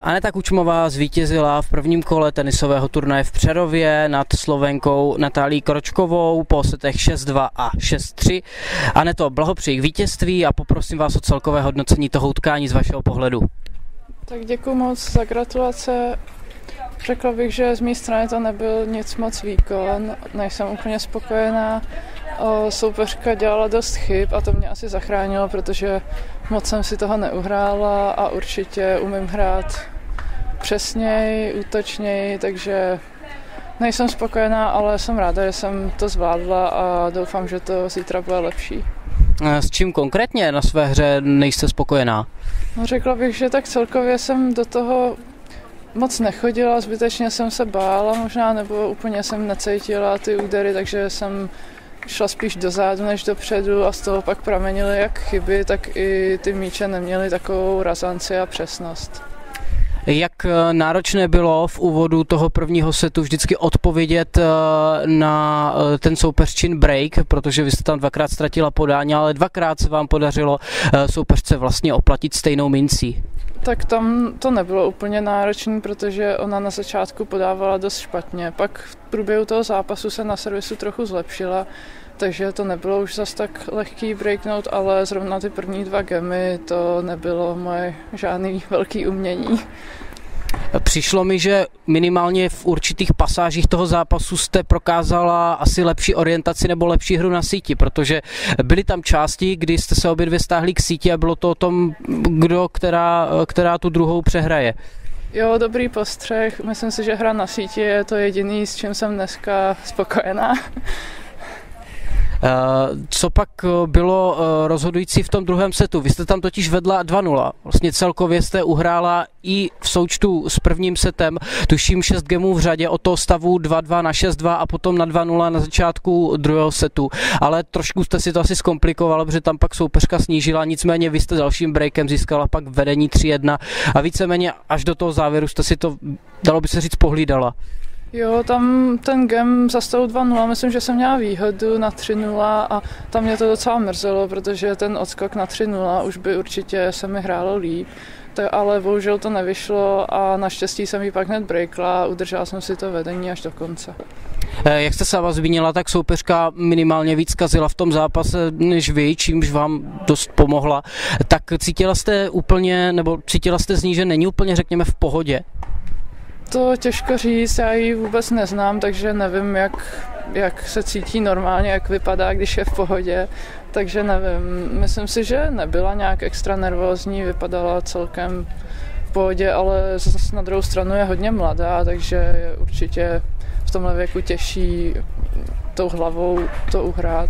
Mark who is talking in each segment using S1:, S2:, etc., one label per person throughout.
S1: Aneta Kučmová zvítězila v prvním kole tenisového turnaje v Přerově nad Slovenkou Natálií Kročkovou po setech 6-2 a 6-3. Aneto, blahopřeji k vítězství a poprosím vás o celkové hodnocení toho utkání z vašeho pohledu.
S2: Tak děkuji moc za gratulace. Řekla bych, že z mé strany to nebyl nic moc výkon, nejsem úplně spokojená. Soupeřka dělala dost chyb a to mě asi zachránilo, protože moc jsem si toho neuhrála a určitě umím hrát přesněji, útočněji, takže nejsem spokojená, ale jsem ráda, že jsem to zvládla a doufám, že to zítra bude lepší.
S1: S čím konkrétně na své hře nejste spokojená?
S2: No, řekla bych, že tak celkově jsem do toho moc nechodila, zbytečně jsem se bála možná, nebo úplně jsem necítila ty údery, takže jsem šla spíš dozadu než dopředu a z toho pak pramenily jak chyby, tak i ty míče neměly takovou razanci a přesnost.
S1: Jak náročné bylo v úvodu toho prvního setu vždycky odpovědět na ten soupeřčin break, protože vy jste tam dvakrát ztratila podání, ale dvakrát se vám podařilo soupeřce vlastně oplatit stejnou mincí.
S2: Tak tam to nebylo úplně náročné, protože ona na začátku podávala dost špatně. Pak v průběhu toho zápasu se na servisu trochu zlepšila, takže to nebylo už zas tak lehký breaknout, ale zrovna ty první dva gemy to nebylo moje žádný velký umění.
S1: Přišlo mi, že minimálně v určitých pasážích toho zápasu jste prokázala asi lepší orientaci nebo lepší hru na síti, protože byly tam části, kdy jste se obě dvě stáhli k síti a bylo to o tom, která tu druhou přehraje.
S2: Jo, dobrý postřeh. Myslím si, že hra na síti je to jediný, s čím jsem dneska spokojená.
S1: Co pak bylo rozhodující v tom druhém setu? Vy jste tam totiž vedla 2-0. Vlastně celkově jste uhrála i v součtu s prvním setem, tuším 6 gemů v řadě od toho stavu 2-2 na 6-2 a potom na 2-0 na začátku druhého setu. Ale trošku jste si to asi zkomplikovala, protože tam pak soupeřka snížila, nicméně vy jste dalším breakem získala pak vedení 3-1 a víceméně až do toho závěru jste si to, dalo by se říct, pohlídala.
S2: Jo, tam ten game za stavu 2-0, myslím, že jsem měla výhodu na 3-0 a tam mě to docela mrzelo, protože ten odskok na 3-0 už by určitě se mi hrálo líp, ale bohužel to nevyšlo a naštěstí jsem ji pak hned breakla a udržela jsem si to vedení až do konce.
S1: Jak jste sama zmínila, tak soupeřka minimálně víc kazila v tom zápase než vy, čímž vám dost pomohla. Tak cítila jste z ní, že není úplně, řekněme, v pohodě?
S2: To těžko říct, já ji vůbec neznám, takže nevím, jak se cítí normálně, jak vypadá, když je v pohodě, takže nevím. Myslím si, že nebyla nějak extra nervózní, vypadala celkem v pohodě, ale zase na druhou stranu je hodně mladá, takže je určitě v tomhle věku těžší tou hlavou to uhrát.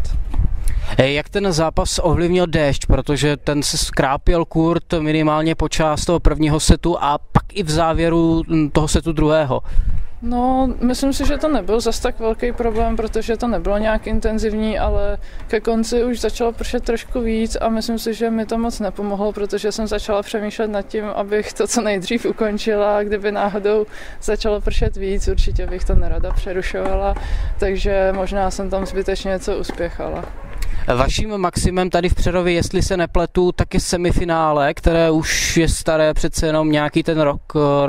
S1: Jak ten zápas ovlivnil déšť, protože ten se skrápěl kurt minimálně po část toho prvního setu a pak i v závěru toho setu druhého? No, myslím si, že to nebyl zas tak velký problém, protože to nebylo nějak intenzivní, ale ke konci už začalo pršet trošku víc a myslím si, že mi to moc nepomohlo, protože jsem začala přemýšlet nad tím, abych to co nejdřív ukončila, kdyby náhodou začalo pršet víc, určitě bych to nerada přerušovala, takže možná jsem tam zbytečně něco uspěchala. Vaším maximem tady v Přerově, jestli se nepletu, tak je semifinále, které už je staré přece jenom nějaký ten rok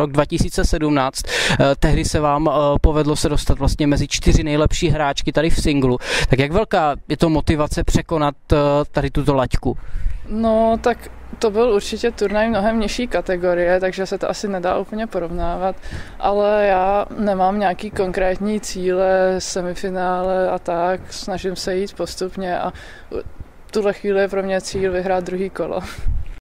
S1: 2017. Tehdy se vám povedlo se dostat vlastně mezi 4 nejlepší hráčky tady v singlu. Tak jak velká je to motivace překonat tady tuto laťku? No, tak to byl určitě turnaj mnohem nižší kategorie, takže se to asi nedá úplně porovnávat, ale já nemám nějaký konkrétní cíle, semifinále a tak, snažím se jít postupně a v tuhle chvíli je pro mě cíl vyhrát druhý kolo.